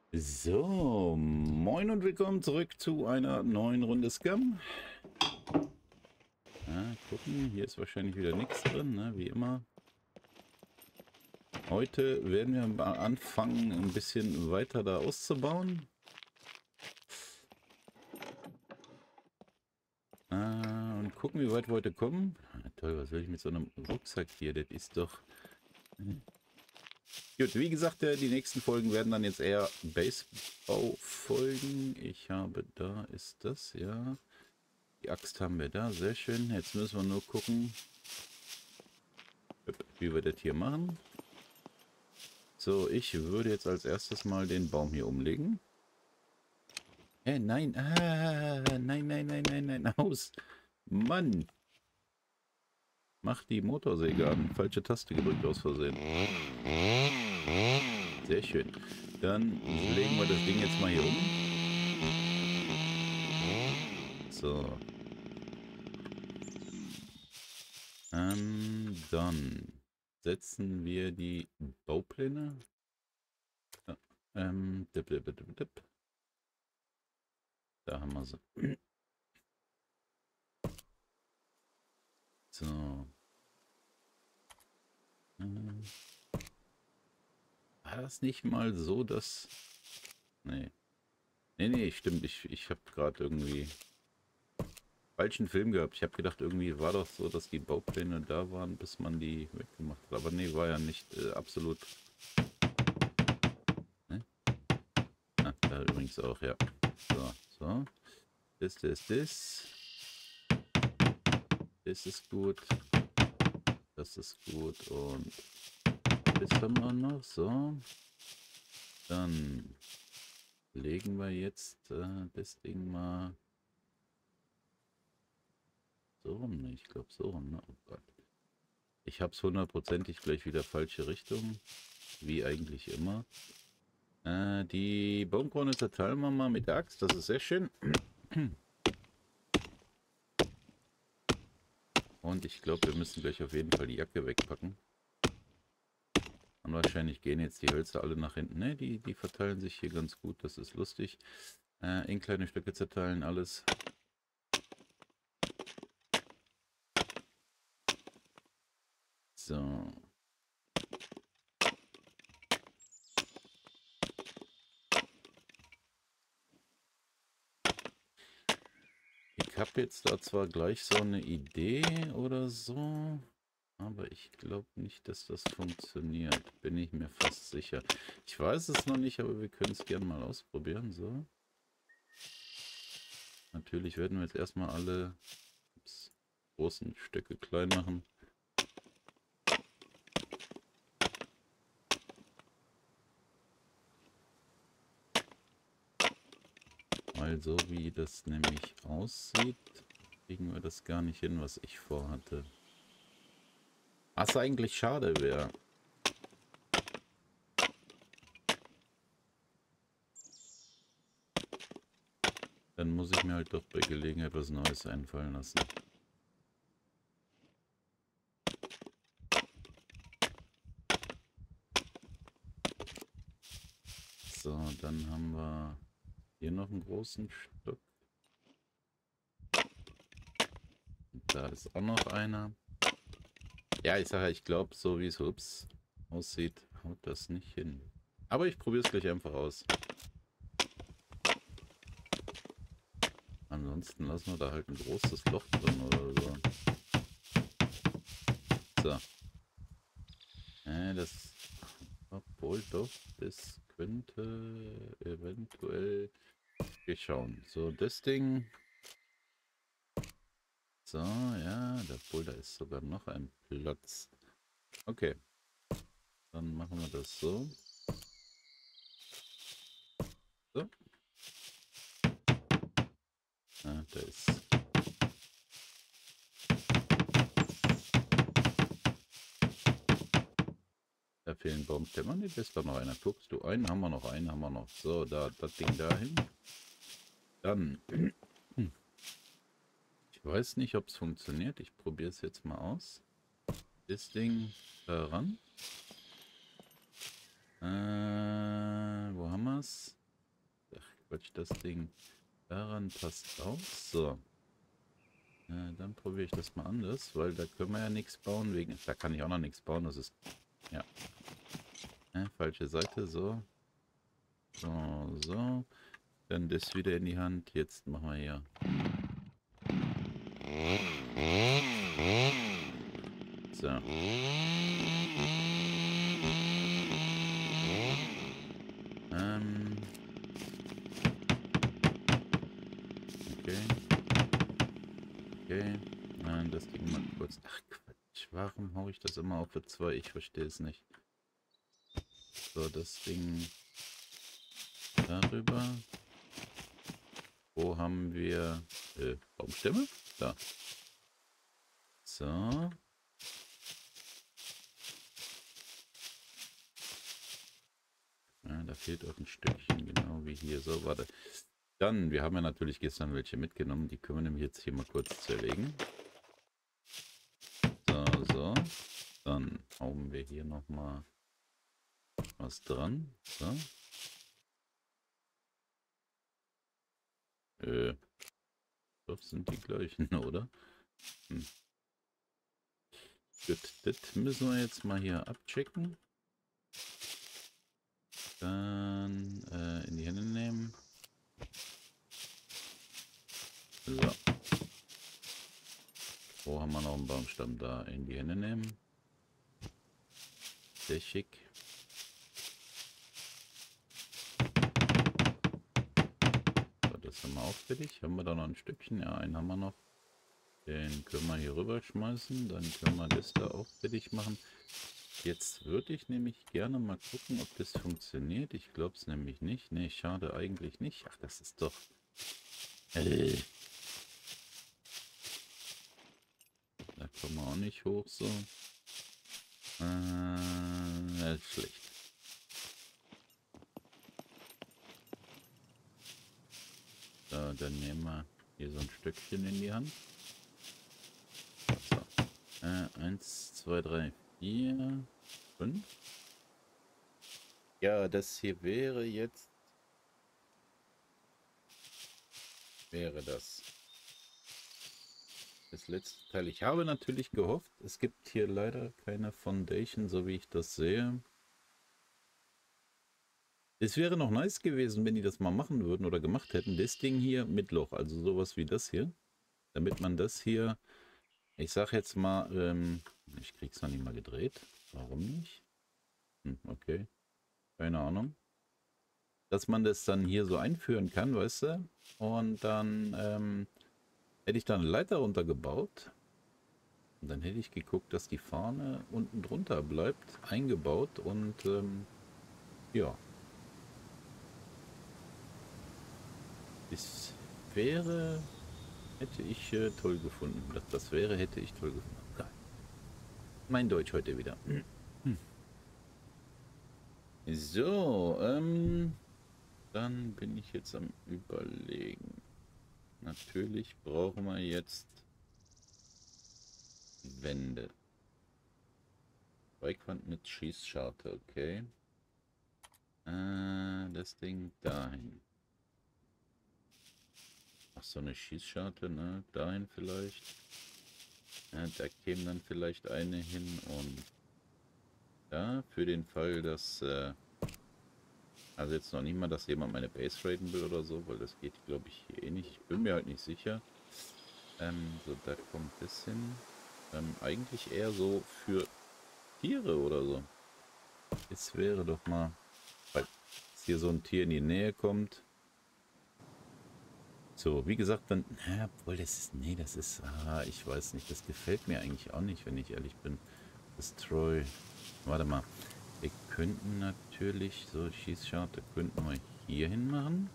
So, moin und willkommen zurück zu einer neuen Runde Scum. Ja, gucken, hier ist wahrscheinlich wieder nichts drin, ne? Wie immer. Heute werden wir mal anfangen, ein bisschen weiter da auszubauen. Und gucken, wie weit wir heute kommen. Toll, was will ich mit so einem Rucksack hier? Das ist doch... Gut, wie gesagt, die nächsten Folgen werden dann jetzt eher Basebau-Folgen. Ich habe, da ist das, ja. Die Axt haben wir da, sehr schön. Jetzt müssen wir nur gucken, wie wir das hier machen. So, ich würde jetzt als erstes mal den Baum hier umlegen. Nein, nein, nein, nein, nein, nein, aus. Mann, mach die Motorsäge an. Falsche Taste gedrückt aus Versehen. Sehr schön. Dann legen wir das Ding jetzt mal hier um. So. Dann setzen wir die Baupläne. Ja, dip, dip, dip, dip. Da haben wir sie. So. War das nicht mal so, dass... Nee. Nee, stimmt. Ich habe gerade irgendwie falschen Film gehabt. Ich habe gedacht, irgendwie war doch so, dass die Baupläne da waren, bis man die weggemacht hat. Aber nee, war ja nicht absolut. Ne? Ah, da übrigens auch, ja. So, so. Das. Das ist gut. Das ist gut. Und das haben wir noch. So. Dann legen wir jetzt das Ding mal so rum. Ne? Ich glaube so rum. Ne? Oh Gott. Ich habe es hundertprozentig gleich wieder falsche Richtung. Wie eigentlich immer. Die Baumkrone zerteilen wir mal mit der Axt. Das ist sehr schön. Und ich glaube, wir müssen gleich auf jeden Fall die Jacke wegpacken. Und wahrscheinlich gehen jetzt die Hölzer alle nach hinten. Ne, die verteilen sich hier ganz gut. Das ist lustig. In kleine Stücke zerteilen alles. So. Ich habe jetzt da zwar gleich so eine Idee oder so, aber ich glaube nicht, dass das funktioniert. Bin ich mir fast sicher. Ich weiß es noch nicht, aber wir können es gerne mal ausprobieren. So. Natürlich werden wir jetzt erstmal alle großen Stücke klein machen. Weil so wie das nämlich aussieht, kriegen wir das gar nicht hin, was ich vorhatte. Was eigentlich schade wäre. Dann muss ich mir halt doch bei Gelegenheit was Neues einfallen lassen. So, dann haben wir hier noch einen großen Stock. Und da ist auch noch einer. Ja, ich sage, ich glaube, so wie es aussieht, haut das nicht hin. Aber ich probiere es gleich einfach aus. Ansonsten lassen wir da halt ein großes Loch drin oder so. So. Das... Obwohl doch, das könnte eventuell... Wir schauen. So, das Ding... So, ja, obwohl da ist sogar noch ein Platz. Okay. Dann machen wir das so. So. Ah, da ist... Da fehlen Baumstämme. Ne, da ist doch noch einer. Guckst du, einen haben wir noch, einen haben wir noch. So, da das Ding dahin. Dann... Ich weiß nicht, ob es funktioniert. Ich probiere es jetzt mal aus. Das Ding da ran. Wo haben wir es? Quatsch, das Ding daran passt auch. So. Dann probiere ich das mal anders, weil da können wir ja nichts bauen. Da kann ich auch noch nichts bauen. Das ist... Ja. Falsche Seite. So. So, so. Dann das wieder in die Hand. Jetzt machen wir hier. So. Okay. Okay. Das Ding mal kurz. Ach Quatsch. Warum haue ich das immer auf für 2? Ich verstehe es nicht. So, das Ding darüber. Wo haben wir Baumstämme? Da. So. Ja, da fehlt auch ein Stückchen, genau wie hier. So, warte. Dann, wir haben ja natürlich gestern welche mitgenommen. Die können wir nämlich jetzt hier mal kurz zerlegen. So, so. Dann hauen wir hier nochmal was dran. So. Das sind die gleichen, oder? Gut, das müssen wir jetzt mal hier abchecken. Dann in die Hände nehmen. So. Wo haben wir noch einen Baumstamm? Da in die Hände nehmen. Sehr schick. So, das haben wir auch fertig. Haben wir da noch ein Stückchen? Ja, einen haben wir noch. Den können wir hier rüber schmeißen. Dann können wir das da auch fertig machen. Jetzt würde ich nämlich gerne mal gucken, ob das funktioniert. Ich glaube es nämlich nicht. Ne, schade eigentlich nicht. Ach, das ist doch... Da kommen wir auch nicht hoch so. Das ist schlecht. So, dann nehmen wir hier so ein Stückchen in die Hand. So. 1, 2, 3, 4, 5. Ja, das hier wäre jetzt... Wäre das letzte Teil. Ich habe natürlich gehofft, es gibt hier leider keine Foundation, so wie ich das sehe. Es wäre noch nice gewesen, wenn die das mal machen würden oder gemacht hätten. Das Ding hier mit Loch, also sowas wie das hier. Damit man das hier, ich sag jetzt mal, ich krieg's noch nicht mal gedreht. Warum nicht? Okay, keine Ahnung. Dass man das dann hier so einführen kann, weißt du? Und dann hätte ich da eine Leiter runtergebaut. Und dann hätte ich geguckt, dass die Fahne unten drunter bleibt, eingebaut und ja. Das wäre, hätte ich toll gefunden. Das wäre, hätte ich toll gefunden. Ja. Mein Deutsch heute wieder. So, dann bin ich jetzt am Überlegen. Natürlich brauchen wir jetzt Wände. Beikwand mit Schießscharte, okay. Das Ding dahin. Ach, so eine Schießscharte, ne? Dahin vielleicht. Ja, da käme dann vielleicht eine hin und da für den Fall, dass also jetzt noch nicht mal, dass jemand meine Base raiden will oder so, weil das geht, glaube ich, hier eh nicht. Ich bin mir halt nicht sicher. So, da kommt das hin. Eigentlich eher so für Tiere oder so. Jetzt wäre doch mal, weil hier so ein Tier in die Nähe kommt. So, wie gesagt, dann, ja, obwohl das ist, nee, das ist, ich weiß nicht, das gefällt mir eigentlich auch nicht, wenn ich ehrlich bin. Destroy, warte mal, wir könnten natürlich, so, Schießscharte könnten wir hier hin machen.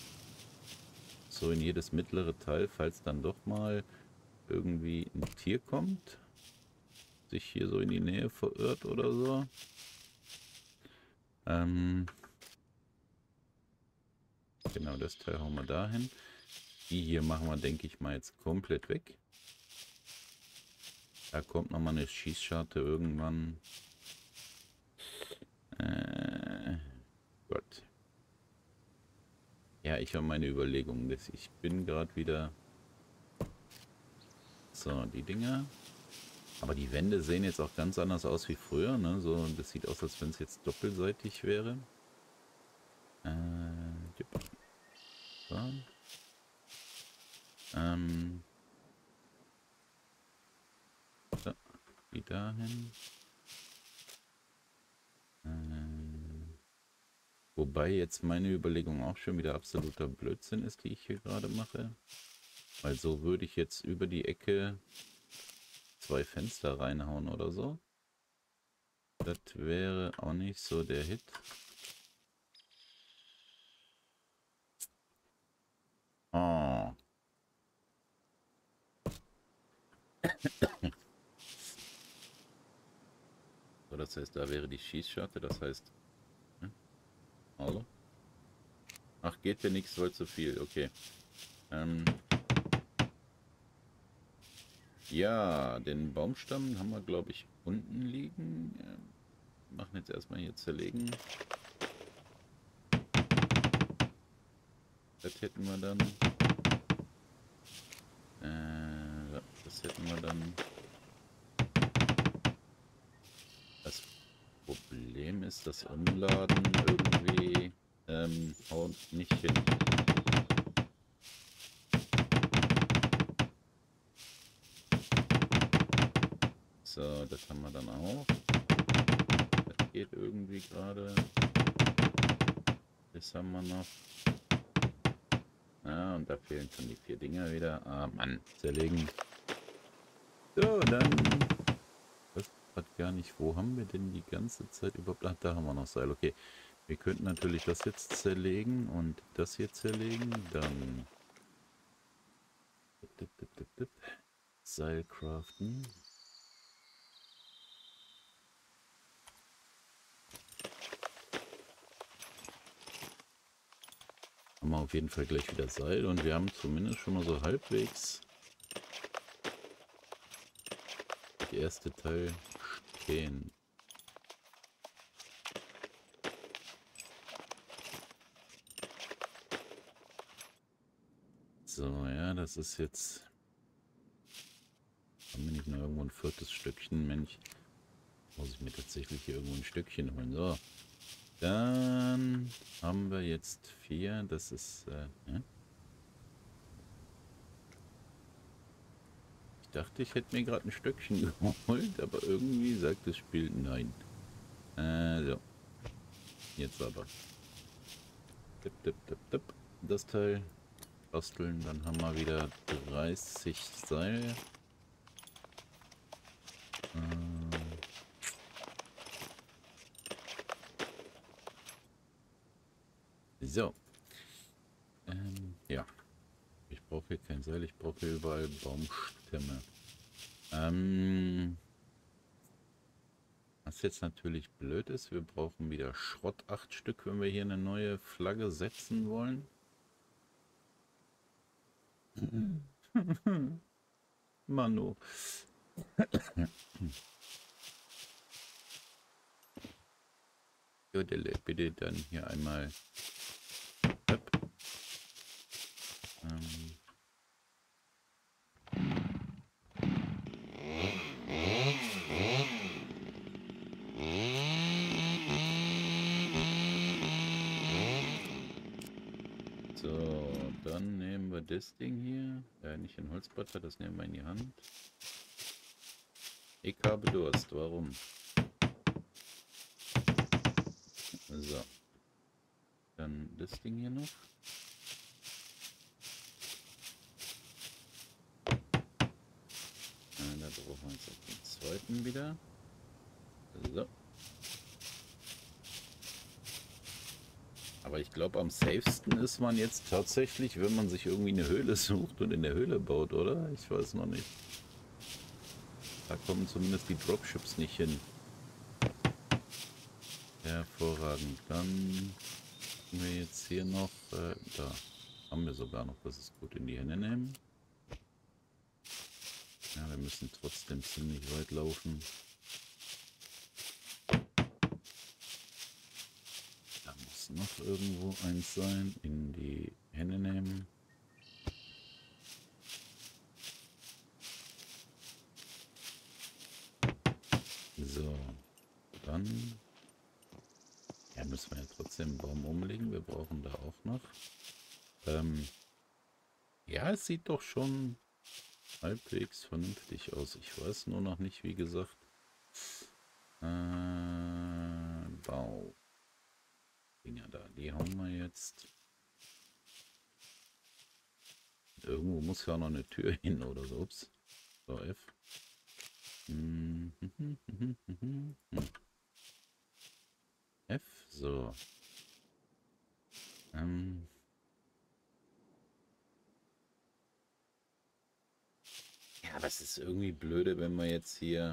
So in jedes mittlere Teil, falls dann doch mal irgendwie ein Tier kommt, sich hier so in die Nähe verirrt oder so. Genau, das Teil hauen wir dahin. Die hier machen wir, denke ich mal, jetzt komplett weg. Da kommt nochmal eine Schießscharte irgendwann. Gut. Ja, ich habe meine Überlegungen. Ich bin gerade wieder... So, die Dinger. Aber die Wände sehen jetzt auch ganz anders aus wie früher, ne? So, das sieht aus, als wenn es jetzt doppelseitig wäre. Jupp. So. So, die dahin. Wobei jetzt meine Überlegung auch schon wieder absoluter Blödsinn ist, die ich hier gerade mache. Weil so würde ich jetzt über die Ecke 2 Fenster reinhauen oder so. Das wäre auch nicht so der Hit. Oh. So, das heißt, da wäre die Schießscharte, das heißt... Hm? Hallo? Ach, geht dir nichts, weil zu viel, okay. Ja, den Baumstamm haben wir, glaube ich, unten liegen. Machen jetzt erstmal hier zerlegen. Das hätten wir dann. Ja, das hätten wir dann. Das Problem ist, das Umladen irgendwie haut nicht hin. So, das haben wir dann auch. Das geht irgendwie gerade. Das haben wir noch. Ja, und da fehlen schon die 4 Dinger wieder. Ah, Mann, zerlegen. So, dann... Das hat gar nicht... Wo haben wir denn die ganze Zeit überhaupt... Ach, da haben wir noch Seil. Okay, wir könnten natürlich das jetzt zerlegen und das hier zerlegen. Dann... Seil craften. Haben wir auf jeden Fall gleich wieder Seil und wir haben zumindest schon mal so halbwegs der erste Teil stehen. So, ja, das ist jetzt... Haben wir nicht noch irgendwo ein 4. Stückchen? Mensch, muss ich mir tatsächlich hier irgendwo ein Stückchen holen. So, dann haben wir jetzt 4. Das ist... ja. Ich dachte, ich hätte mir gerade ein Stückchen geholt, aber irgendwie sagt das Spiel nein. So. Jetzt aber. Tipp, tipp, tipp, tipp. Das Teil basteln, dann haben wir wieder 30 Seil. So. Ja. Ich brauche hier kein Seil, ich brauche hier überall Baumstämme. Was jetzt natürlich blöd ist, wir brauchen wieder Schrott 8 Stück, wenn wir hier eine neue Flagge setzen wollen. Mano. Jodele, bitte dann hier einmal. So, dann nehmen wir das Ding hier. Nicht ein Holzbretter, das nehmen wir in die Hand. Ich habe Durst, warum? So. Dann das Ding hier noch. Da brauchen wir jetzt auch den zweiten wieder. So. Aber ich glaube, am safesten ist man jetzt tatsächlich, wenn man sich irgendwie eine Höhle sucht und in der Höhle baut, oder? Ich weiß noch nicht. Da kommen zumindest die Dropships nicht hin. Hervorragend. Dann haben wir jetzt hier noch, da haben wir sogar noch, das ist gut, in die Hände nehmen. Ja, wir müssen trotzdem ziemlich weit laufen. Da muss noch irgendwo eins sein. In die Hände nehmen. So, dann ja, müssen wir ja trotzdem einen Baum umlegen. Wir brauchen da auch noch. Ja, es sieht doch schon halbwegs vernünftig aus. Ich weiß nur noch nicht, wie gesagt. Bau. Dinger da, die hauen wir jetzt. Irgendwo muss ja noch eine Tür hin oder so. Ups. So, F. F, so. Ja, aber es ist irgendwie blöde, wenn wir jetzt hier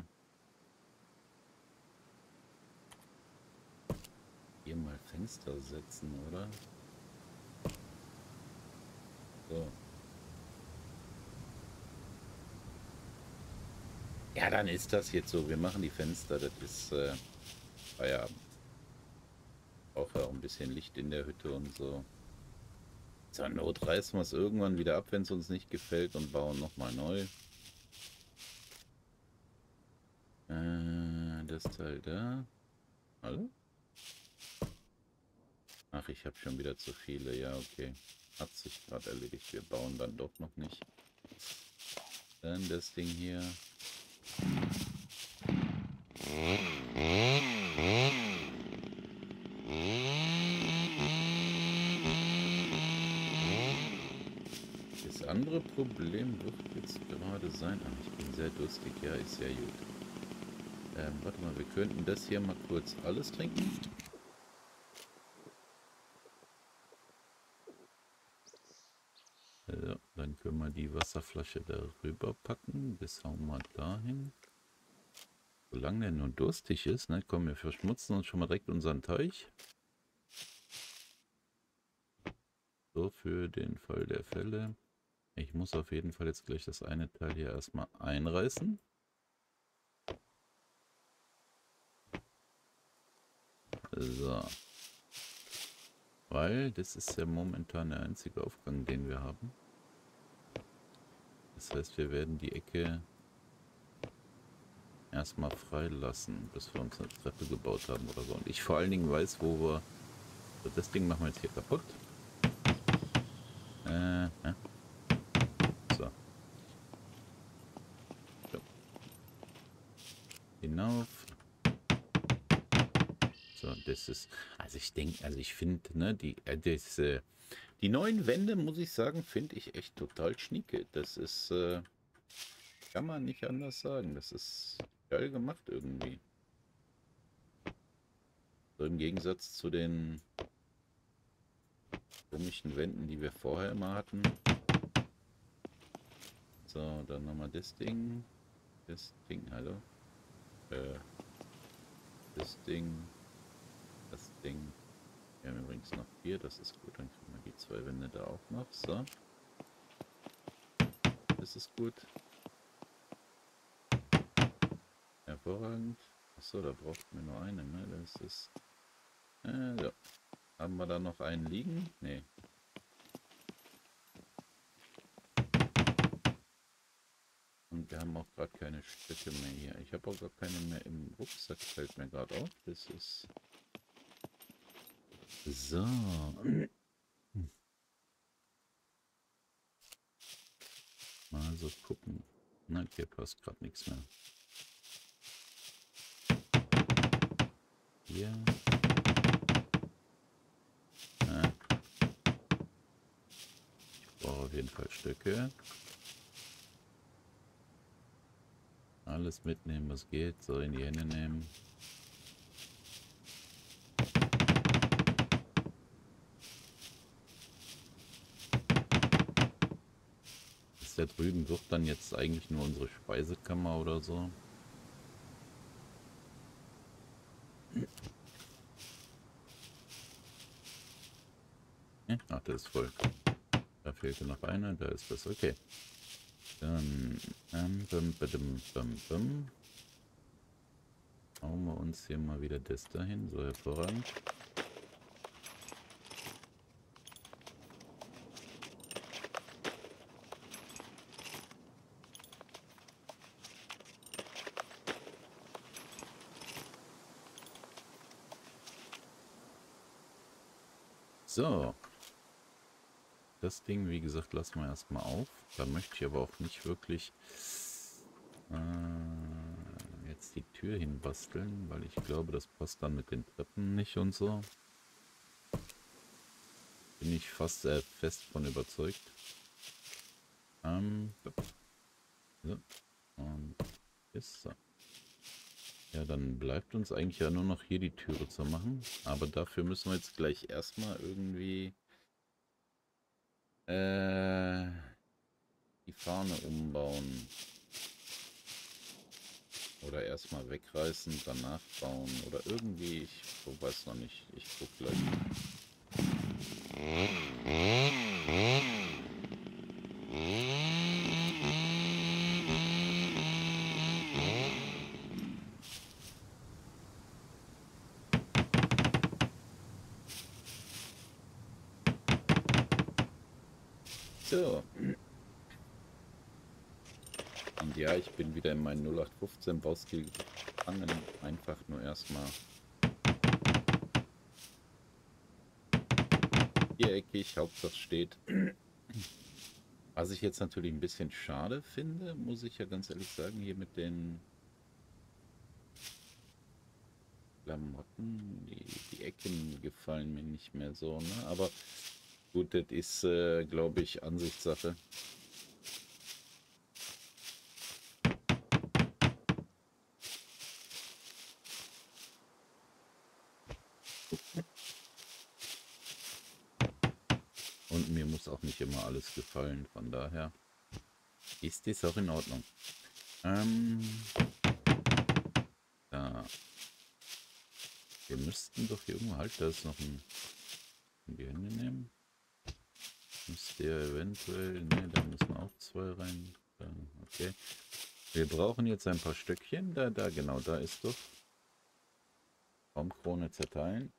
mal Fenster setzen, oder? So. Ja, dann ist das jetzt so. Wir machen die Fenster. Das ist Feierabend. Auch ja auch ein bisschen Licht in der Hütte und so. Zur Not reißen wir es irgendwann wieder ab, wenn es uns nicht gefällt und bauen nochmal neu. Das Teil da. Hallo? Ach, ich habe schon wieder zu viele. Ja, okay. Hat sich gerade erledigt. Wir bauen dann doch noch nicht. Dann das Ding hier. Das andere Problem wird jetzt gerade sein. Ach, ich bin sehr durstig. Ja, ist sehr gut. Warte mal, wir könnten das hier mal kurz alles trinken. Dann können wir die Wasserflasche darüber packen. Das hauen wir dahin. Solange der nur durstig ist, ne? Komm, wir verschmutzen uns schon mal direkt unseren Teich. So, für den Fall der Fälle. Ich muss auf jeden Fall jetzt gleich das eine Teil hier erstmal einreißen. So. Weil das ist ja momentan der einzige Aufgang, den wir haben. Das heißt, wir werden die Ecke erstmal freilassen, bis wir uns eine Treppe gebaut haben oder so. Und ich vor allen Dingen weiß, wo wir... So, das Ding machen wir jetzt hier kaputt. So. So. Hinauf. So, das ist... Also ich denke, also ich finde, ne, die neuen Wände, muss ich sagen, finde ich echt total schnieke. Das ist... kann man nicht anders sagen. Das ist geil gemacht irgendwie. So im Gegensatz zu den komischen Wänden, die wir vorher immer hatten. So, dann nochmal das Ding. Das Ding, hallo. Das Ding. Das Ding. Wir haben übrigens noch 4, das ist gut. Dann kriegen wir die 2 Wände da auch noch. So. Das ist gut. Hervorragend. Achso, da braucht man nur eine, ne? Das ist... ja. Haben wir da noch einen liegen? Nee. Und wir haben auch gerade keine Stöcke mehr hier. Ich habe auch gar keine mehr im Rucksack, fällt mir gerade auf. Das ist... So. Mal so gucken. Na, hier passt gerade nichts mehr. Hier. Ich brauche auf jeden Fall Stöcke. Alles mitnehmen, was geht. So, in die Hände nehmen. Das da drüben wird dann jetzt eigentlich nur unsere Speisekammer oder so. Ach, der ist voll. Da fehlte noch einer, da ist das okay. Dann hauen wir uns hier mal wieder das dahin, so hervorragend. So. Das Ding, wie gesagt, lassen wir erstmal auf. Da möchte ich aber auch nicht wirklich jetzt die Tür hinbasteln, weil ich glaube, das passt dann mit den Treppen nicht und so. Bin ich fast fest von überzeugt. So. Und ist so. Ja, dann bleibt uns eigentlich ja nur noch hier die Türe zu machen. Aber dafür müssen wir jetzt gleich erstmal irgendwie die Fahne umbauen. Oder erstmal wegreißen, danach bauen. Oder irgendwie, ich weiß noch nicht. Ich guck gleich. So. Und ja, ich bin wieder in meinen 0815 Baustil gefangen. Einfach nur erstmal viereckig, Hauptsache steht. Was ich jetzt natürlich ein bisschen schade finde, muss ich ja ganz ehrlich sagen, hier mit den Klamotten, die Ecken gefallen mir nicht mehr so, ne? Aber gut, das ist, glaube ich, Ansichtssache. Und mir muss auch nicht immer alles gefallen, von daher ist das auch in Ordnung. Ja. Wir müssten doch hier irgendwo, halt, da ist noch ein, in die Hände nehmen. Müsste ja eventuell, ne, da müssen auch zwei rein. Okay. Wir brauchen jetzt ein paar Stöckchen. Da, genau, da ist doch. Baumkrone zerteilen.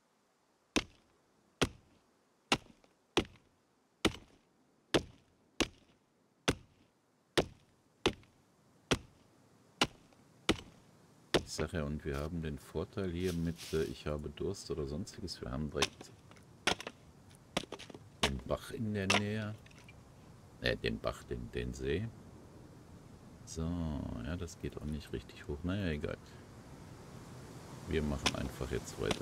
Ich sage ja, und wir haben den Vorteil hier mit, ich habe Durst oder sonstiges. Wir haben direkt den Bach in der Nähe. Den Bach, den See. So, ja, das geht auch nicht richtig hoch. Naja, egal. Wir machen einfach jetzt weiter.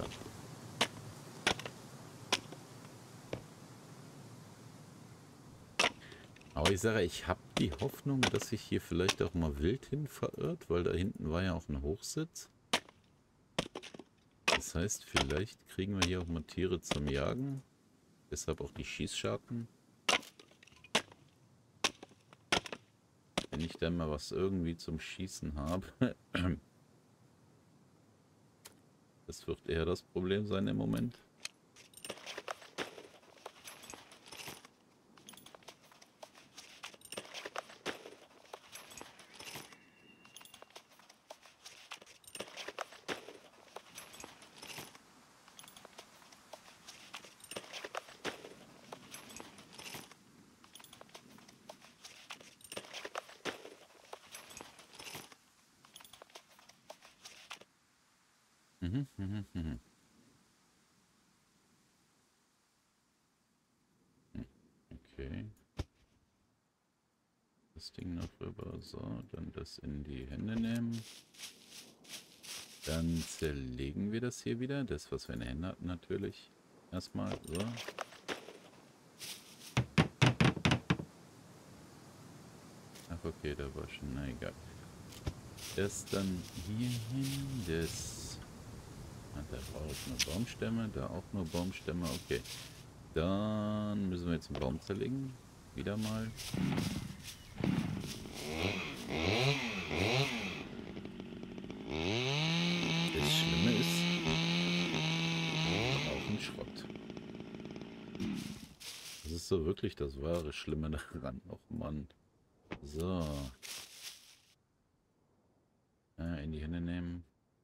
Aber ich sage, ich habe die Hoffnung, dass sich hier vielleicht auch mal wild hin verirrt, weil da hinten war ja auch ein Hochsitz. Das heißt, vielleicht kriegen wir hier auch mal Tiere zum Jagen. Deshalb auch die Schießscharten. Wenn ich dann mal was irgendwie zum Schießen habe. Das wird eher das Problem sein im Moment. Okay. Das Ding noch rüber. So, dann das in die Hände nehmen. Dann zerlegen wir das hier wieder. Das, was wir in den Händen hatten, natürlich. Erstmal so. Ach, okay, da war schon. Na egal. Das dann hier hin. Das. Da brauche ich nur Baumstämme. Da auch nur Baumstämme. Okay. Dann müssen wir jetzt einen Baum zerlegen. Wieder mal. Das Schlimme ist, auch ein Schrott. Das ist so wirklich das wahre Schlimme daran. Och Mann. So. In die Hände nehmen.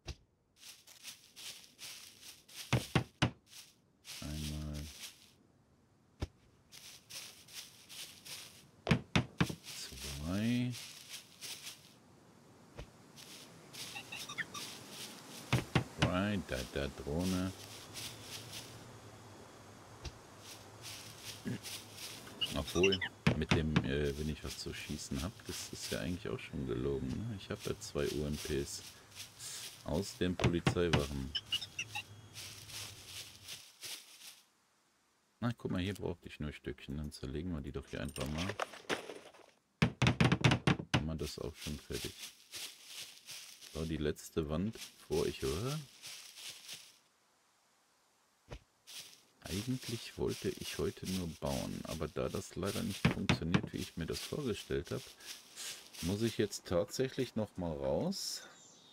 Einmal. Zwei. Right, da Drohne. Obwohl, mit dem, wenn ich was zu schießen habe, das ist ja eigentlich auch schon gelogen. Ne? Ich habe ja 2 UMPs aus den Polizeiwachen. Na, guck mal, hier brauchte ich nur Stückchen. Dann zerlegen wir die doch hier einfach mal. Haben wir das auch schon fertig. So, die letzte Wand vor ich höre. Eigentlich wollte ich heute nur bauen, aber da das leider nicht funktioniert, wie ich mir das vorgestellt habe, muss ich jetzt tatsächlich noch mal raus.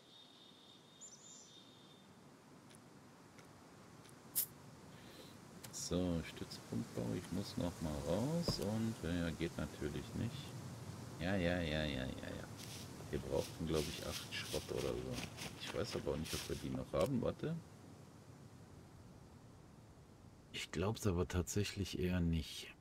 So, Stützpunktbau, ich muss noch mal raus und ja, geht natürlich nicht. Ja. Wir brauchten, glaube ich, 8 Schrott oder so. Ich weiß aber auch nicht, ob wir die noch haben. Warte. Ich glaube es aber tatsächlich eher nicht.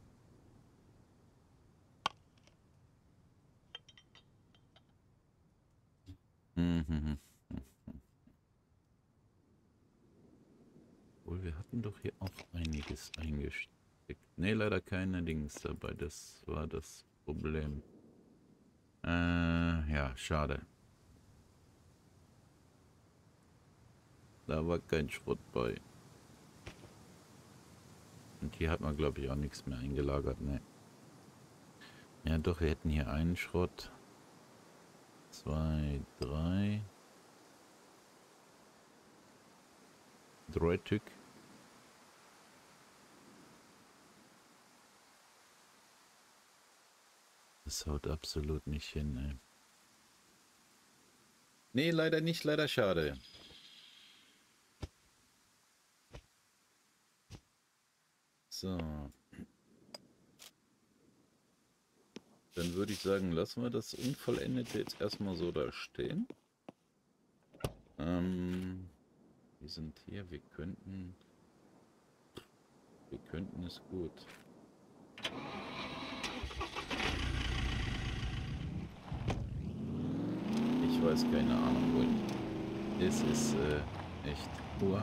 Obwohl, wir hatten doch hier auch einiges eingesteckt. Ne, leider keine Dings dabei. Das war das Problem. Ja, schade. Da war kein Schrott bei. Und hier hat man, glaube ich, auch nichts mehr eingelagert. Ne. Ja, doch, wir hätten hier einen Schrott. 2, 3. 3 Stück. Das haut absolut nicht hin, ey. Nee, leider nicht, leider schade. So. Dann würde ich sagen, lassen wir das Unvollendete jetzt erstmal so da stehen. Wir sind hier, wir könnten es gut. Ich weiß keine Ahnung, wohin. Es ist echt pur.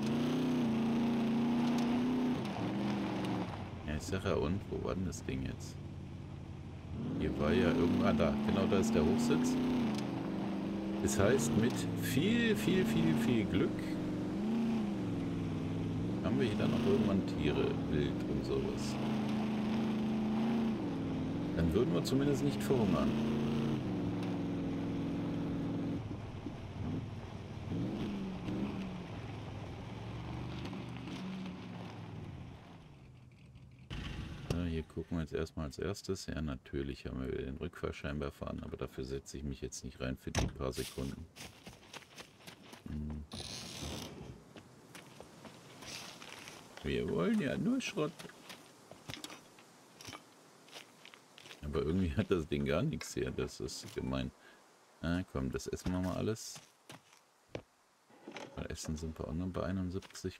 Ja, ich sage ja, und wo war denn das Ding jetzt? Hier war ja irgendwann da. Genau, da ist der Hochsitz. Das heißt, mit viel Glück haben wir hier dann auch irgendwann Tiere, Wild und sowas. Dann würden wir zumindest nicht verhungern. Hier gucken wir jetzt erstmal als erstes. Ja, natürlich haben wir wieder den Rückfahrscheinwerfer an, aber dafür setze ich mich jetzt nicht rein für die paar Sekunden. Wir wollen ja nur Schrott. Aber irgendwie hat das Ding gar nichts hier. Das ist gemein. Komm, das essen wir mal alles. Bei Essen sind wir auch noch bei 71%.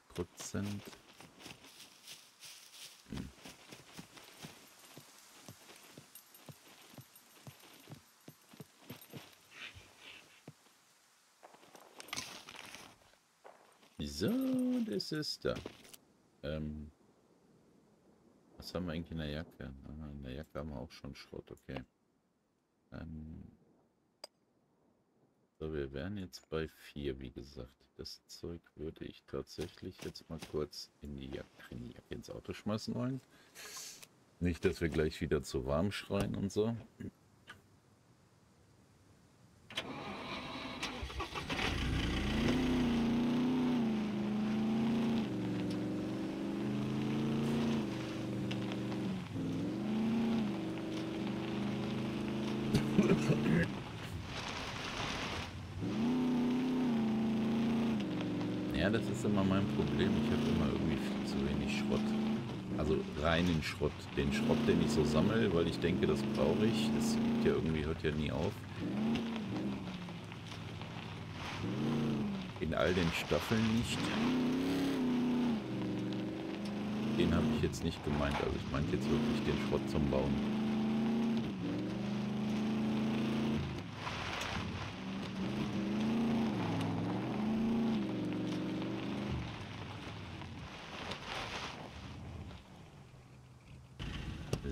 So, das ist da. Was haben wir eigentlich in der Jacke? In der Jacke haben wir auch schon Schrott, okay. So, wir wären jetzt bei 4, wie gesagt. Das Zeug würde ich tatsächlich jetzt mal kurz in die Jacke ins Auto schmeißen wollen. Nicht, dass wir gleich wieder zu warm schreien und so. Ja, das ist immer mein Problem. Ich habe immer irgendwie viel zu wenig Schrott. Also reinen Schrott. Den Schrott, den ich so sammle, weil ich denke, das brauche ich. Das gibt ja irgendwie, hört ja nie auf. In all den Staffeln nicht. Den habe ich jetzt nicht gemeint. Also ich meinte jetzt wirklich den Schrott zum Bauen.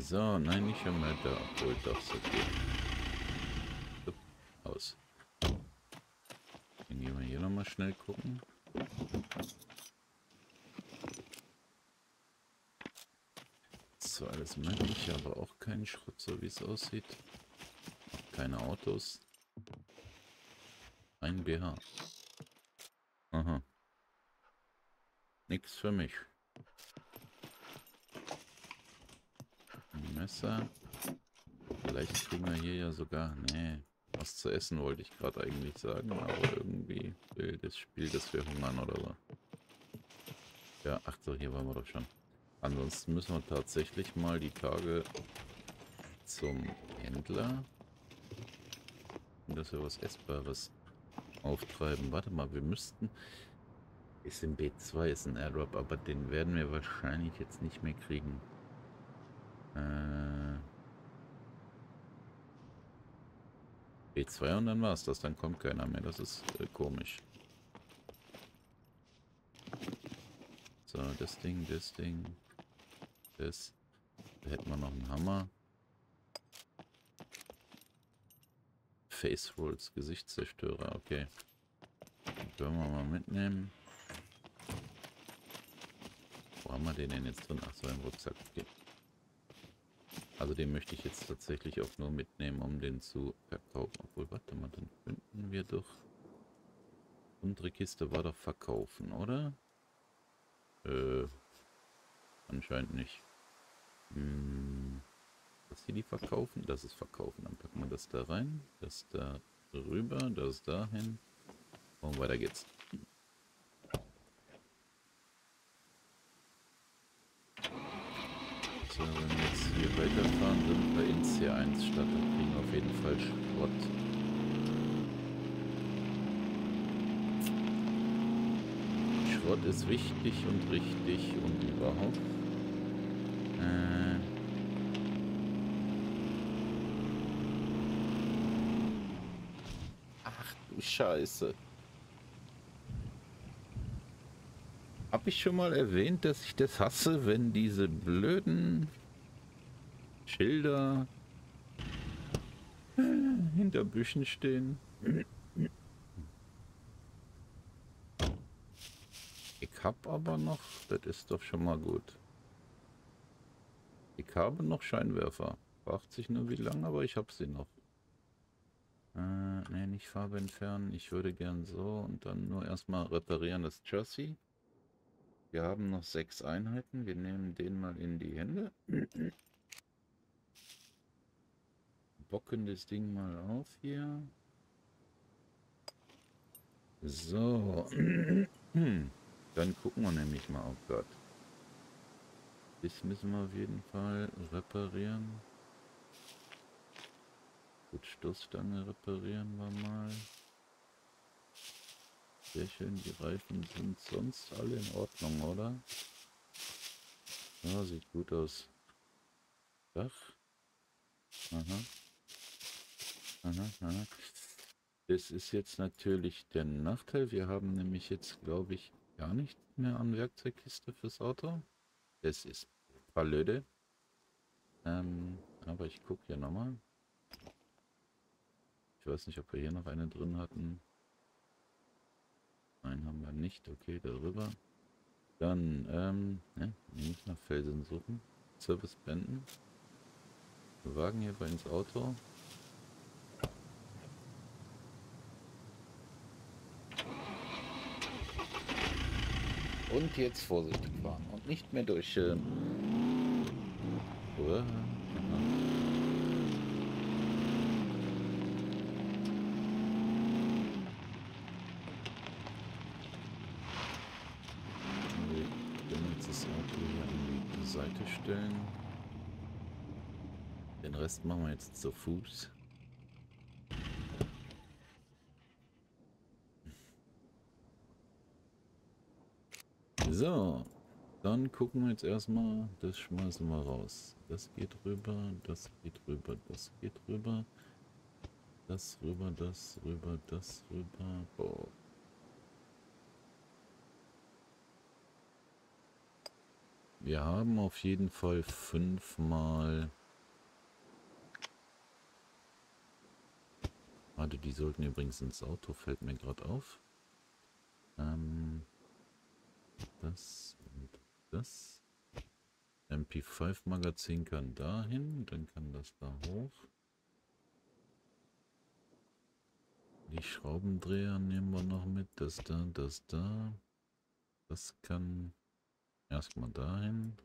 So, nein, nicht schon mal da. Obwohl, doch, so geht. Upp, aus. Dann gehen wir hier nochmal schnell gucken. So, alles mögliche, aber auch kein Schrott, so wie es aussieht. Keine Autos. Ein BH. Aha. Nix für mich. Ein Messer. Vielleicht kriegen wir hier ja sogar... Nee, was zu essen wollte ich gerade eigentlich sagen, aber irgendwie will das Spiel, dass wir hungern oder so. Ja, ach so, hier waren wir doch schon. Ansonsten müssen wir tatsächlich mal die Tage zum Händler, dass wir was Essbares auftreiben. Warte mal, wir müssten... Ist im B2, ist ein Airdrop, aber den werden wir wahrscheinlich jetzt nicht mehr kriegen. B2 und dann war's das. Dann kommt keiner mehr. Das ist komisch. So, das Ding, das. Da hätten wir noch einen Hammer. Face Rolls, Gesichtszerstörer, okay. Den können wir mal mitnehmen. Wo haben wir den denn jetzt drin? Ach so, im Rucksack. Okay. Also den möchte ich jetzt tatsächlich auch nur mitnehmen, um den zu verkaufen. Obwohl, warte mal, dann könnten wir doch... Unsere Kiste war doch verkaufen, oder? Anscheinend nicht. Was hier die verkaufen? Das ist verkaufen. Dann packen wir das da rein. Das da rüber. Das dahin. Und weiter geht's. So, wenn wir jetzt hier weiterfahren, sind wir in C1 statt. Dann kriegen wir auf jeden Fall Schrott. Schrott ist wichtig und richtig und überhaupt. Ach du Scheiße. Habe ich schon mal erwähnt, dass ich das hasse, wenn diese blöden Schilder hinter Büschen stehen? Ich habe aber noch, das ist doch schon mal gut. Ich habe noch Scheinwerfer. Fragt sich nur wie lange, aber ich habe sie noch. Ne, nicht Farbe entfernen. Ich würde gern so und dann nur erstmal reparieren das Chassis. Wir haben noch 6 Einheiten. Wir nehmen den mal in die Hände. Bocken das Ding mal auf hier. So. Dann gucken wir nämlich mal. Oh Gott. Das müssen wir auf jeden Fall reparieren. Gut, Stoßstange reparieren wir mal. Sehr schön, die Reifen sind sonst alle in Ordnung, oder? Ja, sieht gut aus. Dach. Aha. Aha, aha. Das ist jetzt natürlich der Nachteil. Wir haben nämlich jetzt, glaube ich, gar nichts mehr an Werkzeugkiste fürs Auto. Das ist blöde. Aber ich gucke hier nochmal. Ich weiß nicht, ob wir hier noch eine drin hatten. Nein, haben wir nicht. Okay, darüber. Dann, ne, nicht nach Felsen suchen. Service beenden. Wagen hier bei ins Auto. Und jetzt vorsichtig fahren und nicht mehr durch. Das Auto hier an die Seite stellen. Den Rest machen wir jetzt zu Fuß. So, dann gucken wir jetzt erstmal. Das schmeißen wir raus. Das geht rüber, das geht rüber, das geht rüber. Das rüber, das rüber, das rüber. Boah. wir haben auf jeden Fall 5 mal. Warte, die sollten übrigens ins Auto, fällt mir gerade auf. Das und das. MP5-Magazin kann dahin, dann kann das da hoch. Die Schraubendreher nehmen wir noch mit. Das da, das da. Das kann erstmal dahin.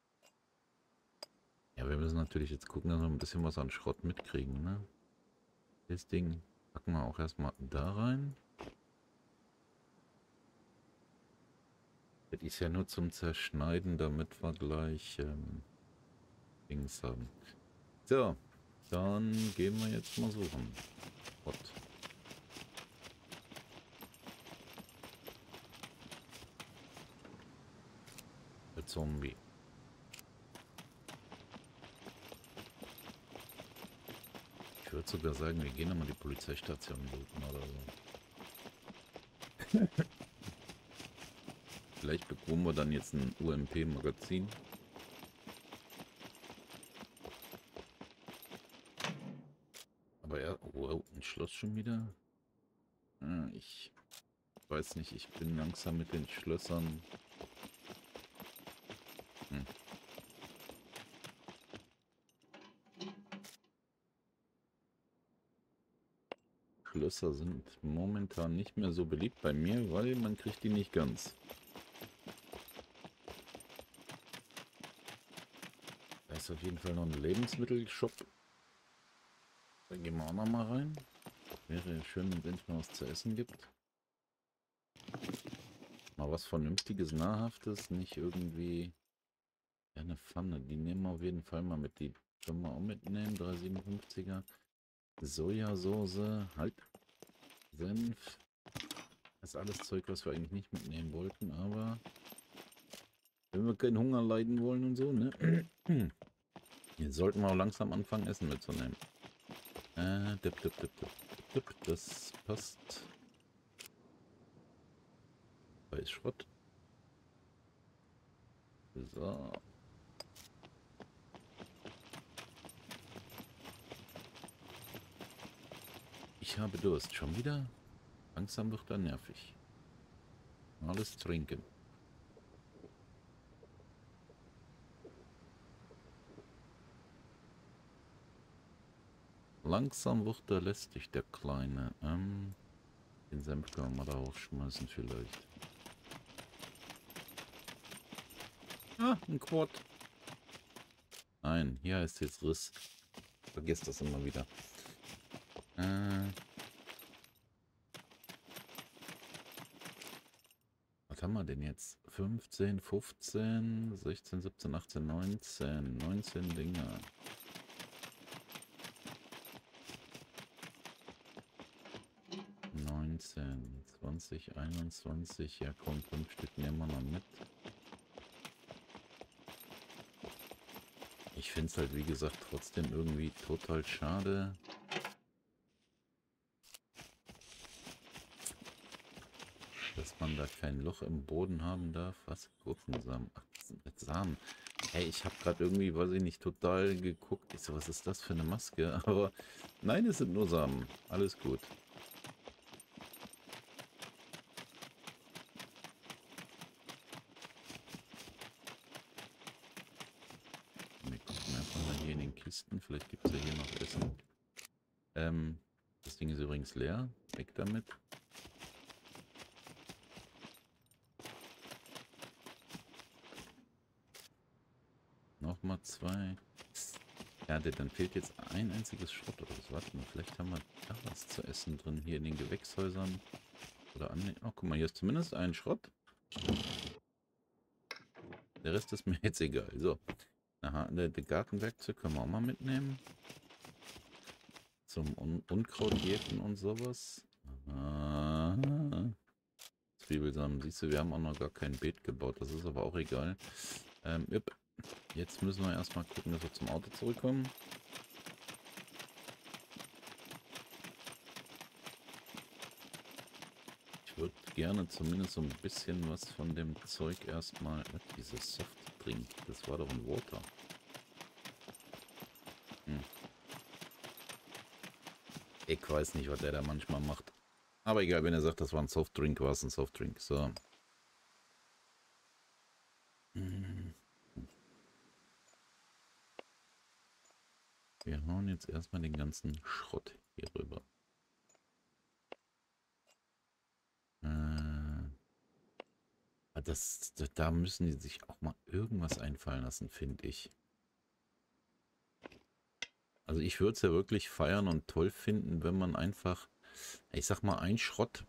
Ja, wir müssen natürlich jetzt gucken, dass wir ein bisschen was an Schrott mitkriegen, ne? Das Ding packen wir auch erstmal da rein. Das ist ja nur zum Zerschneiden, damit wir gleich Dings haben. So, dann gehen wir jetzt mal suchen. Schrott. Der Zombie. Ich würde sogar sagen, wir gehen nochmal die Polizeistation looten oder so. Vielleicht bekommen wir dann jetzt ein UMP-Magazin. Aber ja, oh, ein Schloss schon wieder. Ich weiß nicht, ich bin langsam mit den Schlössern. Schlösser sind momentan nicht mehr so beliebt bei mir, weil man kriegt die nicht ganz. Da ist auf jeden Fall noch ein Lebensmittelshop. Da gehen wir auch noch mal rein. Wäre schön, wenn es mal was zu essen gibt. Mal was Vernünftiges, Nahrhaftes, nicht irgendwie ja, eine Pfanne. Die nehmen wir auf jeden Fall mal mit. Die können wir auch mitnehmen. 357er. Sojasauce, halt. Senf. Das ist alles Zeug, was wir eigentlich nicht mitnehmen wollten, aber wenn wir keinen Hunger leiden wollen und so, ne? Jetzt sollten wir auch langsam anfangen, Essen mitzunehmen. Das passt. Da ist Schrott. So. Ich habe Durst. Schon wieder? Langsam wird er nervig. Alles trinken. Langsam wird er lästig, der Kleine. Den Senf können wir da aufschmeißen vielleicht. Ah, ein Quad. Nein, hier ist jetzt Riss. Vergesst das immer wieder. Was haben wir denn jetzt? 15, 15, 16, 17, 18, 19. 19 Dinger. (19, 20, 21). Ja komm, 5 Stück nehmen wir noch mit. Ich finde es halt, wie gesagt, trotzdem irgendwie total schade. Dass man da kein Loch im Boden haben darf. Was? Gurkensamen. Ach, das sind jetzt Samen. Hey, ich habe gerade irgendwie, weiß ich nicht, total geguckt. Ich so, was ist das für eine Maske? Aber nein, es sind nur Samen. Alles gut. Wir gucken einfach mal hier in den Kisten. Vielleicht gibt es ja hier noch Essen. Das Ding ist übrigens leer. Weg damit. Nochmal 2. Ja, dann fehlt jetzt ein einziges Schrott oder was. Warte mal, vielleicht haben wir da was zu essen drin. Hier in den Gewächshäusern. Oder an den... Oh, guck mal, hier ist zumindest ein Schrott. Der Rest ist mir jetzt egal. So. Aha, der Gartenwerkzeug können wir auch mal mitnehmen. Zum Unkraut jäten und sowas. Ah, Zwiebelsamen. Siehst du, wir haben auch noch gar kein Beet gebaut. Das ist aber auch egal. Yep. Jetzt müssen wir erstmal gucken, dass wir zum Auto zurückkommen. Ich würde gerne zumindest so ein bisschen was von dem Zeug erstmal... Diese Softdrink. Das war doch ein Water. Ich weiß nicht, was der da manchmal macht. Aber egal, wenn er sagt, das war ein Softdrink, war es ein Softdrink. So. Wir hauen jetzt erstmal den ganzen Schrott hier rüber. Da müssen die sich auch mal irgendwas einfallen lassen, finde ich. Also ich würde es ja wirklich feiern und toll finden, wenn man einfach, ich sag mal, einen Schrott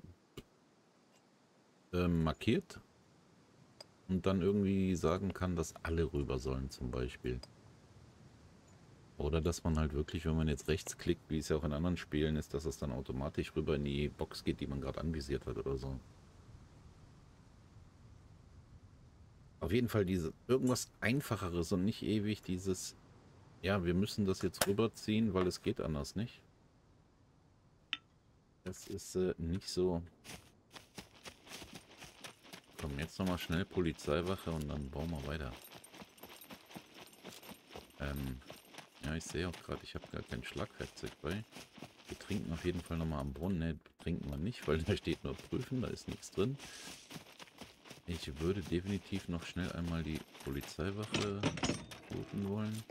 markiert und dann irgendwie sagen kann, dass alle rüber sollen zum Beispiel. Oder dass man halt wirklich, wenn man jetzt rechts klickt, wie es ja auch in anderen Spielen ist, dass es dann automatisch rüber in die Box geht, die man gerade anvisiert hat oder so. Auf jeden Fall diese irgendwas Einfacheres und nicht ewig dieses, ja, wir müssen das jetzt rüberziehen, weil es geht anders nicht. Das ist nicht so. Komm, jetzt nochmal schnell Polizeiwache und dann bauen wir weiter. Ja, ich sehe auch gerade, ich habe gar kein Schlagwerkzeug bei. Wir trinken auf jeden Fall nochmal am Brunnen. Ne, trinken wir nicht, weil da steht nur prüfen, da ist nichts drin. Ich würde definitiv noch schnell einmal die Polizeiwache rufen wollen.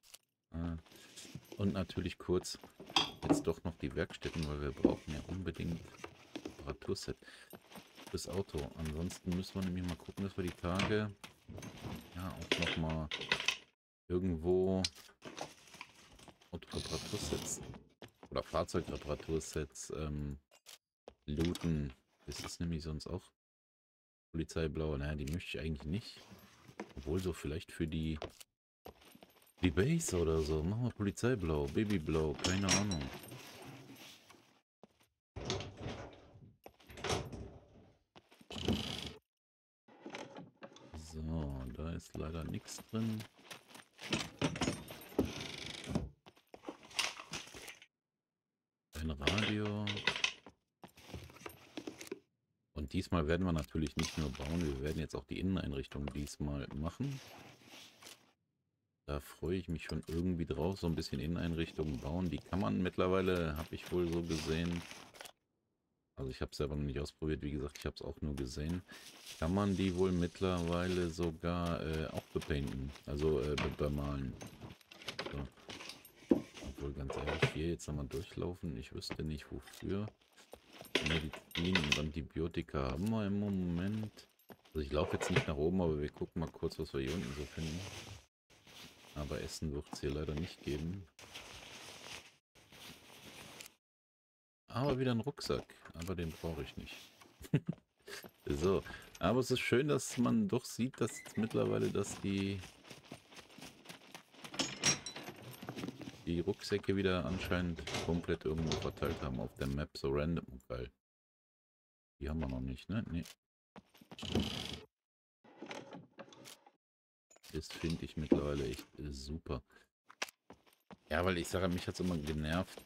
Und natürlich kurz jetzt doch noch die Werkstätten, weil wir brauchen ja unbedingt Reparaturset fürs Auto. Ansonsten müssen wir nämlich mal gucken, dass wir die Tage ja auch nochmal irgendwo Autoreparatur-Sets oder Fahrzeugreparatursets looten. Das ist nämlich sonst auch Polizeiblau. Naja, die möchte ich eigentlich nicht. Obwohl so vielleicht für die Base oder so. Machen wir Polizeiblau, Babyblau, keine Ahnung. So, da ist leider nichts drin. Ein Radio. Und diesmal werden wir natürlich nicht nur bauen, wir werden jetzt auch die Inneneinrichtung diesmal machen. Da freue ich mich schon irgendwie drauf, so ein bisschen Inneneinrichtungen bauen. Die kann man mittlerweile, habe ich wohl so gesehen. Also ich habe es selber noch nicht ausprobiert, wie gesagt, ich habe es auch nur gesehen. Kann man die wohl mittlerweile sogar auch bepainten, also bemalen. So. Obwohl, ganz ehrlich, hier jetzt nochmal durchlaufen, ich wüsste nicht wofür. Medizin und Antibiotika haben wir im Moment. Also ich laufe jetzt nicht nach oben, aber wir gucken mal kurz, was wir hier unten so finden. Aber Essen wird es hier leider nicht geben. Aber wieder ein Rucksack. Aber den brauche ich nicht. So. Aber es ist schön, dass man doch sieht, dass mittlerweile, dass die Rucksäcke wieder anscheinend komplett irgendwo verteilt haben auf der Map. So random. Geil. Die haben wir noch nicht, ne? Nee. Das finde ich mittlerweile echt super. Ja, weil ich sage, mich hat es immer genervt,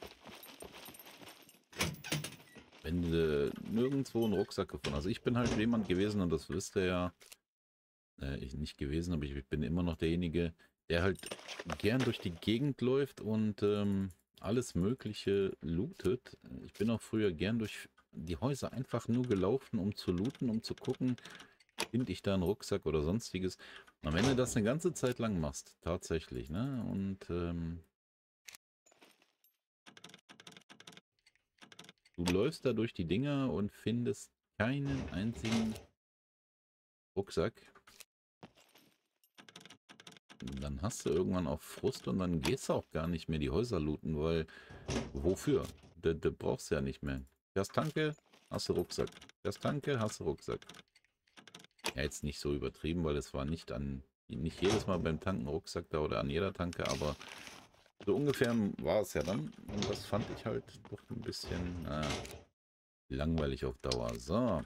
wenn du nirgendwo einen Rucksack gefunden hast. Also ich bin halt jemand gewesen, und das wisst ihr ja, ich nicht gewesen, aber ich bin immer noch derjenige, der halt gern durch die Gegend läuft und alles Mögliche lootet. Ich bin auch früher gern durch die Häuser einfach nur gelaufen, um zu looten, um zu gucken, finde ich da einen Rucksack oder sonstiges. Und wenn du das eine ganze Zeit lang machst, tatsächlich, ne, und du läufst da durch die Dinger und findest keinen einzigen Rucksack, dann hast du irgendwann auch Frust und dann gehst du auch gar nicht mehr die Häuser looten, weil wofür? Du brauchst ja nicht mehr. Fährst Tanke, hast du Rucksack. Fährst Tanke, hast du Rucksack. Ja, jetzt nicht so übertrieben, weil es war nicht jedes Mal beim Tanken Rucksack da oder an jeder Tanke, aber so ungefähr war es ja dann. Und das fand ich halt doch ein bisschen langweilig auf Dauer. So.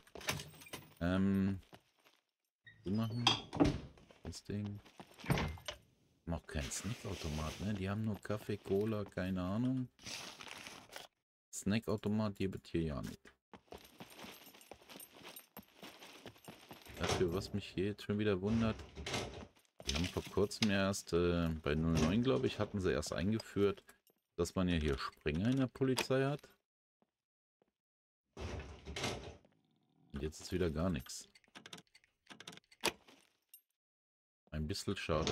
So machen. Das Ding. Noch kein Snackautomat, ne? Die haben nur Kaffee, Cola, keine Ahnung. Snackautomat gibt hier ja nicht. Dafür, was mich hier jetzt schon wieder wundert, haben vor kurzem erst, bei 09, glaube ich, hatten sie erst eingeführt, dass man ja hier Springer in der Polizei hat. Und jetzt ist wieder gar nichts. Ein bisschen schade.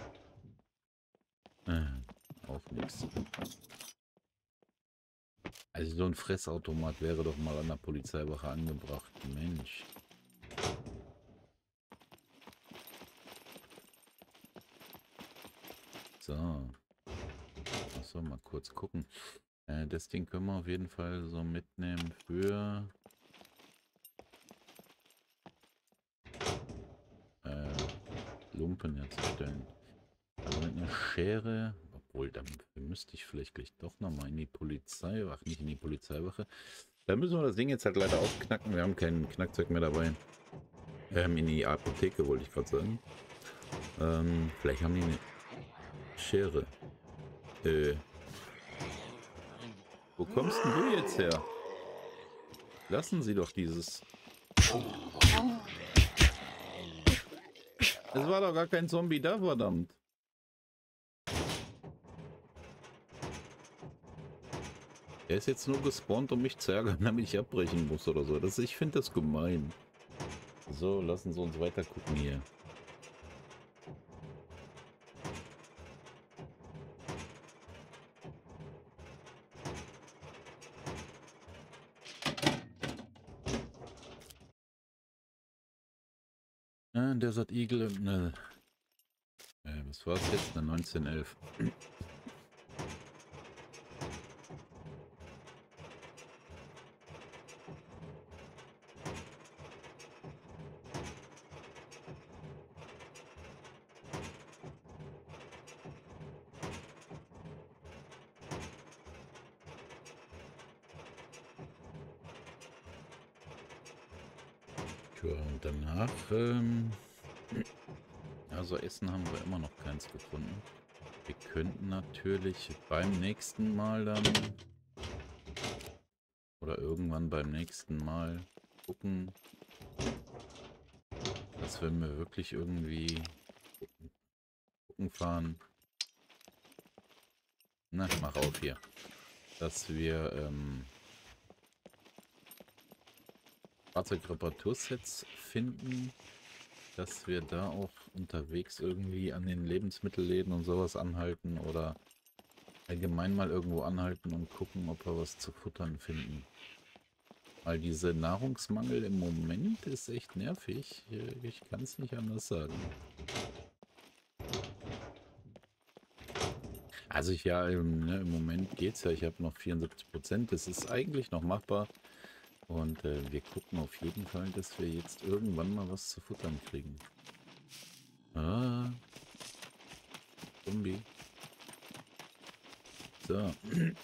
Auch nichts. Also so ein Fressautomat wäre doch mal an der Polizeiwache angebracht. Mensch. So. Achso, mal kurz gucken. Das Ding können wir auf jeden Fall so mitnehmen für... Lumpen herzustellen. Also mit einer Schere... Obwohl, dann müsste ich vielleicht gleich doch nochmal in die Polizei... Ach, nicht in die Polizeiwache. Da müssen wir das Ding jetzt halt leider aufknacken. Wir haben kein Knackzeug mehr dabei. In die Apotheke wollte ich gerade sagen. Vielleicht haben die eine Schere. Wo kommst denn du jetzt her? Lassen Sie doch dieses... Es war doch gar kein Zombie da, verdammt. Er ist jetzt nur gespawnt, um mich zu ärgern, damit ich abbrechen muss oder so. Ich finde das gemein. So, lassen Sie uns weiter gucken hier. Desert Eagle und eine... was war es jetzt? Eine 1911. Und danach, also Essen haben wir immer noch keins gefunden. Wir könnten natürlich beim nächsten Mal dann, oder irgendwann beim nächsten Mal gucken, dass wenn wir wirklich irgendwie gucken fahren, na, mach auf hier, dass wir, Fahrzeugreparatursets finden, dass wir da auch unterwegs irgendwie an den Lebensmittelläden und sowas anhalten oder allgemein mal irgendwo anhalten und gucken, ob wir was zu futtern finden. Weil diese Nahrungsmangel im Moment ist echt nervig. Ich kann es nicht anders sagen. Also im Moment geht es ja. Ich habe noch 74%. Das ist eigentlich noch machbar. Und wir gucken auf jeden Fall, dass wir jetzt irgendwann mal was zu futtern kriegen. Ah. Zombie. So.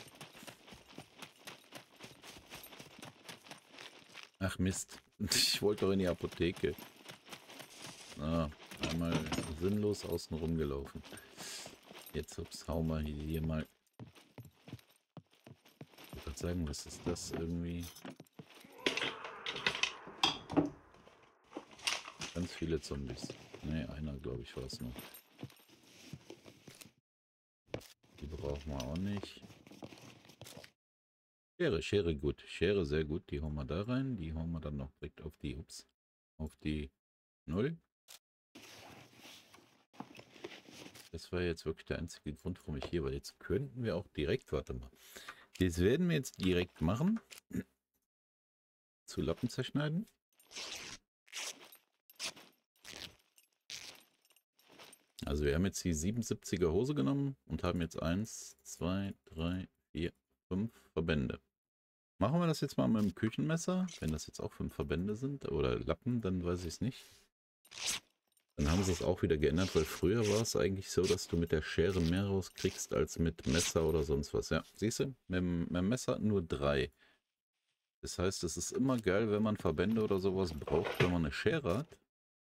Ach Mist. Ich wollte doch in die Apotheke. Ah, einmal sinnlos außen rumgelaufen. Jetzt hauen wir hier mal. Ich würde gerade sagen, was ist das irgendwie? Ganz viele Zombies. Ne, einer glaube ich war es noch. Die brauchen wir auch nicht. Schere gut. Schere sehr gut. Die hauen wir da rein. Die hauen wir dann noch direkt auf die, auf die 0. Das war jetzt wirklich der einzige Grund, warum ich hier war. Jetzt könnten wir auch direkt, warte mal. Das werden wir jetzt direkt machen. Zu Lappen zerschneiden. Also wir haben jetzt die 77er Hose genommen und haben jetzt 1, 2, 3, 4, 5 Verbände. Machen wir das jetzt mal mit dem Küchenmesser. Wenn das jetzt auch 5 Verbände sind oder Lappen, dann weiß ich es nicht. Dann haben sie es auch wieder geändert, weil früher war es eigentlich so, dass du mit der Schere mehr rauskriegst als mit Messer oder sonst was. Ja, siehst du, mit dem Messer nur 3. Das heißt, es ist immer geil, wenn man Verbände oder sowas braucht, wenn man eine Schere hat.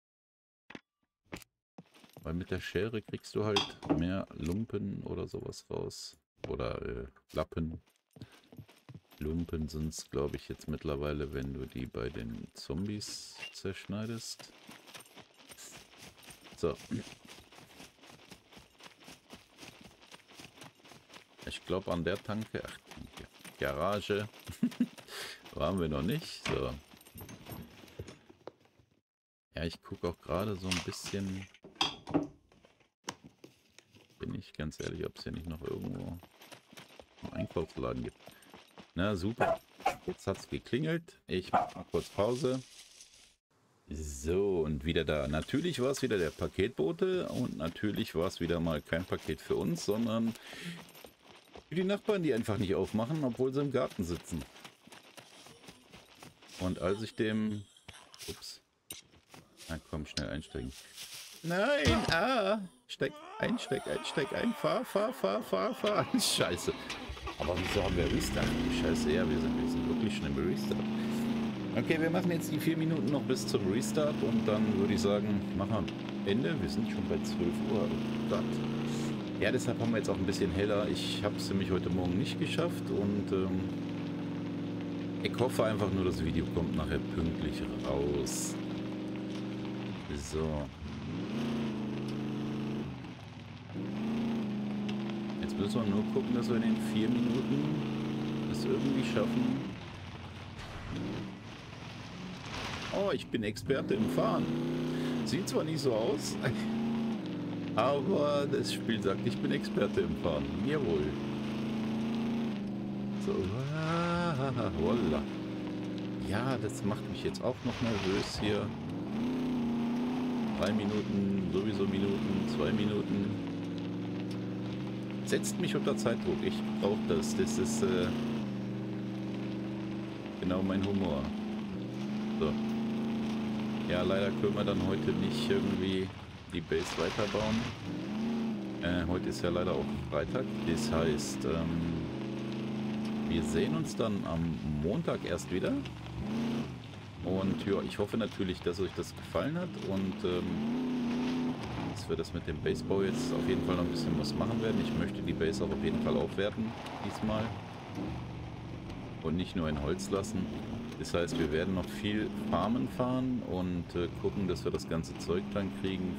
Weil mit der Schere kriegst du halt mehr Lumpen oder sowas raus. Oder Lappen. Lumpen sind es, glaube ich, jetzt mittlerweile, wenn du die bei den Zombies zerschneidest. So. Ich glaube an der Tanke, ach Tanke, Garage, waren wir noch nicht. So. Ja, ich gucke auch gerade so ein bisschen, bin ich ganz ehrlich, ob es hier nicht noch irgendwo einen Einkaufsladen gibt. Na super, jetzt hat es geklingelt. Ich mache mal kurz Pause. So, und wieder da. Natürlich war es wieder der Paketbote und natürlich war es wieder mal kein Paket für uns, sondern für die Nachbarn, die einfach nicht aufmachen, obwohl sie im Garten sitzen. Und als ich dem... Ups. Na komm, schnell einsteigen. Nein! Ah! Steig ein, fahr. Scheiße. Aber wieso haben wir Restart? Scheiße, ja, wir sind wirklich schon im Restart. Okay, wir machen jetzt die 4 Minuten noch bis zum Restart und dann würde ich sagen, machen wir Ende. Wir sind schon bei 12 Uhr. Oh Gott. Ja, deshalb haben wir jetzt auch ein bisschen heller. Ich habe es nämlich heute Morgen nicht geschafft und ich hoffe einfach nur, das Video kommt nachher pünktlich raus. So. Jetzt müssen wir nur gucken, dass wir in den 4 Minuten das irgendwie schaffen. Oh, ich bin Experte im Fahren. Sieht zwar nicht so aus, aber das Spiel sagt, ich bin Experte im Fahren. Jawohl. So. Voila. Ja, das macht mich jetzt auch noch nervös hier. 3 Minuten, sowieso Minuten, 2 Minuten. Setzt mich unter Zeitdruck. Ich brauche das. Das ist genau mein Humor. So. Ja, leider können wir dann heute nicht irgendwie die Base weiterbauen. Heute ist ja leider auch Freitag. Das heißt, wir sehen uns dann am Montag erst wieder. Und ja, ich hoffe natürlich, dass euch das gefallen hat und dass wir das mit dem Basebau jetzt auf jeden Fall noch ein bisschen was machen werden. Ich möchte die Base auch auf jeden Fall aufwerten diesmal und nicht nur in Holz lassen. Das heißt, wir werden noch viel Farmen fahren und gucken, dass wir das ganze Zeug dann kriegen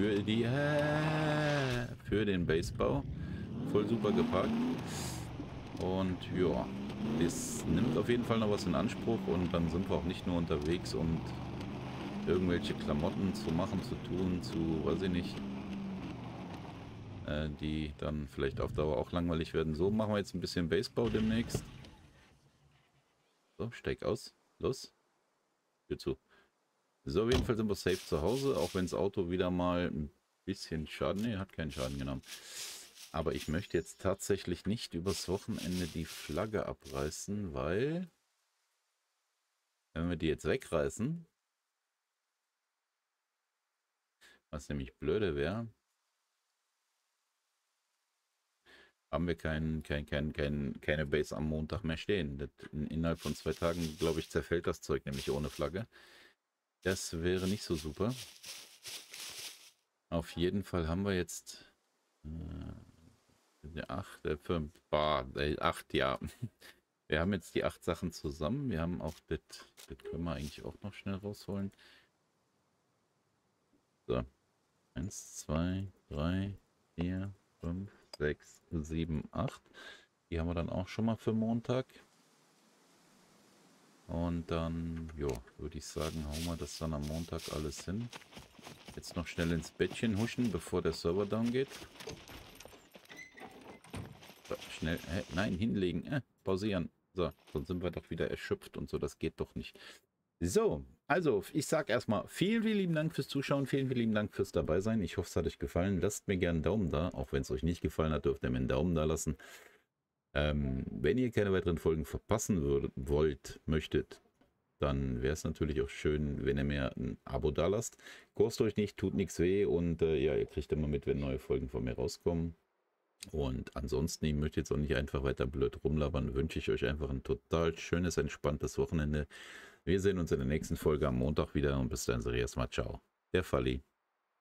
für den Basebau. Voll super geparkt. Und ja, das nimmt auf jeden Fall noch was in Anspruch und dann sind wir auch nicht nur unterwegs und irgendwelche Klamotten zu machen, zu tun, zu, weiß ich nicht, die dann vielleicht auf Dauer auch langweilig werden. So, machen wir jetzt ein bisschen Basebau demnächst. So, steig aus. Los. Tür zu. So, auf jeden Fall sind wir safe zu Hause, auch wenn das Auto wieder mal ein bisschen Schaden... Ne, hat keinen Schaden genommen. Aber ich möchte jetzt tatsächlich nicht übers Wochenende die Flagge abreißen, weil... Wenn wir die jetzt wegreißen... Was nämlich blöde wäre... haben wir keine Base am Montag mehr stehen. Innerhalb von 2 Tagen, glaube ich, zerfällt das Zeug nämlich ohne Flagge. Das wäre nicht so super. Auf jeden Fall haben wir jetzt 8, ja. Wir haben jetzt die 8 Sachen zusammen. Wir haben auch das können wir eigentlich auch noch schnell rausholen. So. 1, 2, 3, 4, 5, 6, 7, 8. Die haben wir dann auch schon mal für Montag. Und dann, ja, würde ich sagen, hauen wir das dann am Montag alles hin. Jetzt noch schnell ins Bettchen huschen, bevor der Server down geht. So, schnell, nein, hinlegen, pausieren. So, sonst sind wir doch wieder erschöpft und so, das geht doch nicht. So, also ich sage erstmal vielen lieben Dank fürs Zuschauen, vielen lieben Dank fürs dabei sein. Ich hoffe, es hat euch gefallen. Lasst mir gerne einen Daumen da, auch wenn es euch nicht gefallen hat, dürft ihr mir einen Daumen da lassen. Wenn ihr keine weiteren Folgen verpassen möchtet, dann wäre es natürlich auch schön, wenn ihr mir ein Abo da lasst. Kostet euch nicht, tut nichts weh und ja, ihr kriegt immer mit, wenn neue Folgen von mir rauskommen. Und ansonsten, ich möchte jetzt auch nicht einfach weiter blöd rumlabern, wünsche ich euch einfach ein total schönes, entspanntes Wochenende. Wir sehen uns in der nächsten Folge am Montag wieder und bis dann sage ich erstmal ciao. Der Falli.